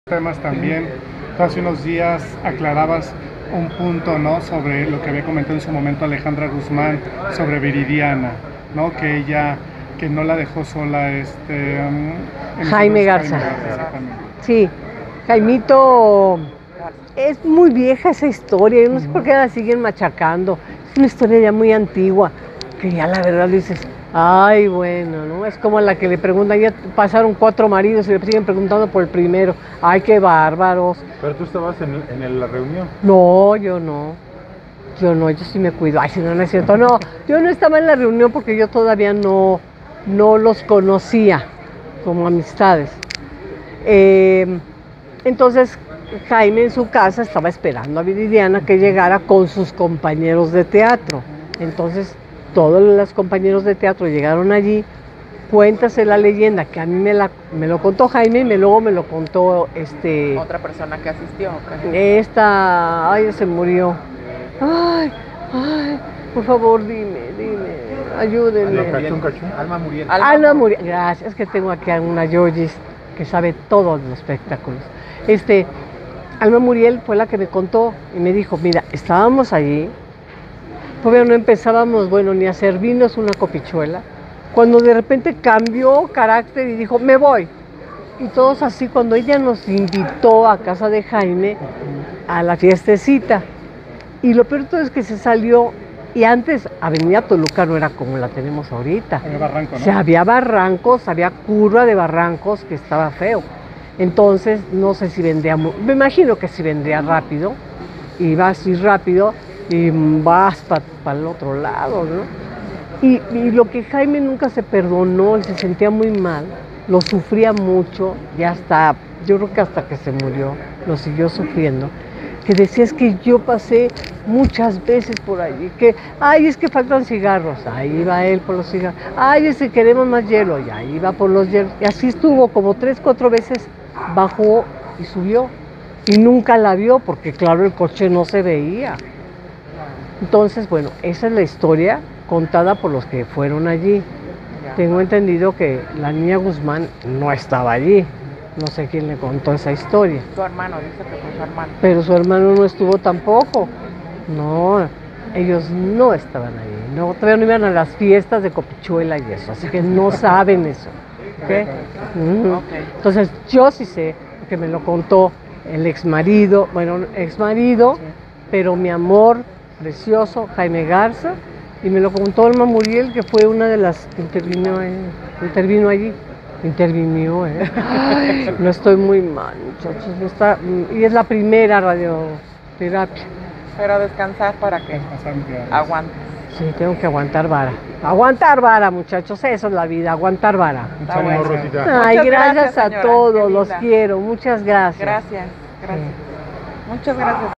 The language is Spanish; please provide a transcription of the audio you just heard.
Temas también. Tú hace unos días aclarabas un punto, ¿no?, sobre lo que había comentado en su momento Alejandra Guzmán sobre Viridiana, ¿no?, que ella, que no la dejó sola Jaime Garza. Exactamente. Sí, Jaimito, es muy vieja esa historia, yo no sé por qué la siguen machacando. Es una historia ya muy antigua, que ya la verdad dices, ay, bueno, ¿no? Es como la que le preguntan, ya pasaron 4 maridos y le siguen preguntando por el primero. Ay, qué bárbaros. Pero tú estabas en la reunión. No, yo no. Yo sí me cuido. Ay, si no, no es cierto. No, yo no estaba en la reunión porque yo todavía no los conocía como amistades. Entonces, Jaime en su casa estaba esperando a Viridiana que llegara con sus compañeros de teatro. Entonces, todos los compañeros de teatro llegaron allí. Cuéntase la leyenda, que a mí me lo contó Jaime y luego me lo contó otra persona que asistió. Okay. Ay, se murió. Ay, por favor, dime, ayúdenme. Alma Muriel. Alma Muriel, gracias, es que tengo aquí a una Yoyis que sabe todos los espectáculos. Alma Muriel fue la que me contó y me dijo, mira, estábamos allí, todavía no empezábamos, bueno, ni a servirnos una copichuela, cuando de repente cambió carácter y dijo, me voy. Y todos así, cuando ella nos invitó a casa de Jaime a la fiestecita. Y lo peor de todo es que se salió, y antes Avenida Toluca no era como la tenemos ahorita. Había barranco, ¿no? O sea, había barrancos, había curva de barrancos que estaba feo. Entonces, no sé si vendría, me imagino que si vendría rápido, y vas así rápido, y vas para el otro lado, ¿no? Y lo que Jaime nunca se perdonó, él se sentía muy mal, lo sufría mucho, y hasta, yo creo que hasta que se murió, lo siguió sufriendo, que decía, es que yo pasé muchas veces por allí, que, ay, es que faltan cigarros, ahí va él por los cigarros, ay, es que queremos más hielo, y ahí va por los hielos, y así estuvo, como 3, 4 veces bajó y subió, y nunca la vio, porque claro, el coche no se veía. Entonces, bueno, esa es la historia contada por los que fueron allí. Tengo entendido que la niña Guzmán no estaba allí. No sé quién le contó esa historia. Su hermano, dice que fue su hermano. Pero su hermano no estuvo tampoco. No, ellos no estaban allí. No, todavía no iban a las fiestas de Copichuela y eso. Así que no saben eso. ¿Okay? Okay. Entonces, yo sí sé que me lo contó el exmarido, sí, pero mi amor precioso, Jaime Garza, y me lo contó Alma Muriel, que fue una de las que intervino allí. Ay, no estoy muy mal, muchachos, y es la primera radioterapia. Pero descansar para que aguante. Sí, tengo que aguantar vara. Aguantar vara, muchachos, eso es la vida, aguantar vara. Bueno. Ay, gracias a señora, todos, los quiero, muchas gracias. Gracias. Sí. Muchas gracias.